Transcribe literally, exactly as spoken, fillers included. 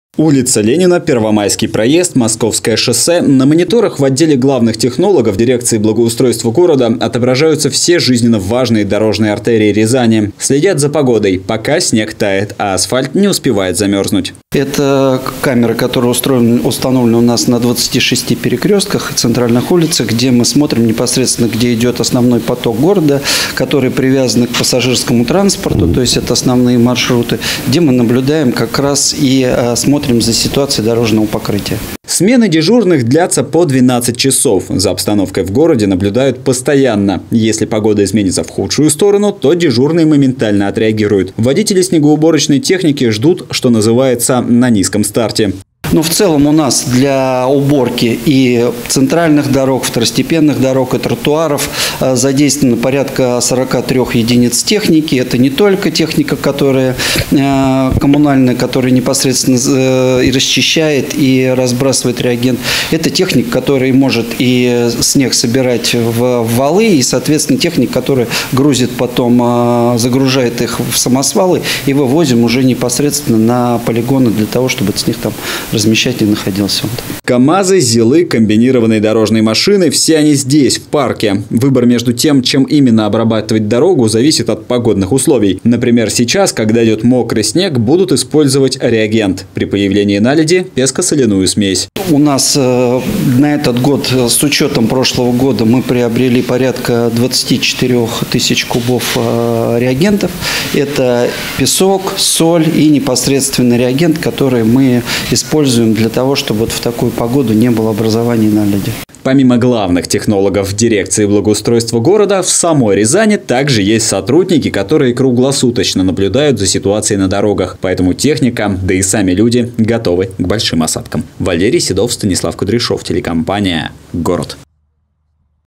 Улица Ленина, Первомайский проезд, Московское шоссе. На мониторах в отделе главных технологов дирекции благоустройства города отображаются все жизненно важные дорожные артерии Рязани. Следят за погодой, пока снег тает, а асфальт не успевает замерзнуть. Это камера, которая устроена, установлена у нас на двадцати шести перекрестках и центральных улицах, где мы смотрим непосредственно, где идет основной поток города, который привязан к пассажирскому транспорту, то есть это основные маршруты, где мы наблюдаем как раз и а, смотрим за ситуацией дорожного покрытия. Смены дежурных длятся по двенадцать часов. За обстановкой в городе наблюдают постоянно. Если погода изменится в худшую сторону, то дежурные моментально отреагируют. Водители снегоуборочной техники ждут, что называется, на низком старте. Но в целом у нас для уборки и центральных дорог, второстепенных дорог и тротуаров задействовано порядка сорока трёх единиц техники. Это не только техника, которая коммунальная, которая непосредственно и расчищает, и разбрасывает реагент. Это техника, которая может и снег собирать в валы, и, соответственно, техника, которая грузит потом, загружает их в самосвалы и вывозим уже непосредственно на полигоны для того, чтобы снег там размещать и находился он там. КАМАЗы, ЗИЛы, комбинированные дорожные машины – все они здесь, в парке. Выбор между тем, чем именно обрабатывать дорогу, зависит от погодных условий. Например, сейчас, когда идет мокрый снег, будут использовать реагент. При появлении наледи – песко-соляную смесь. У нас э, на этот год, с учетом прошлого года, мы приобрели порядка двадцати четырёх тысяч кубов э, реагентов. Это песок, соль и непосредственно реагент, который мы используем для того, чтобы вот в такую погоду не было образования наледи. Помимо главных технологов дирекции благоустройства города, в самой Рязани также есть сотрудники, которые круглосуточно наблюдают за ситуацией на дорогах. Поэтому техника, да и сами люди готовы к большим осадкам. Валерий Седов, Станислав Кудряшов, телекомпания «Город».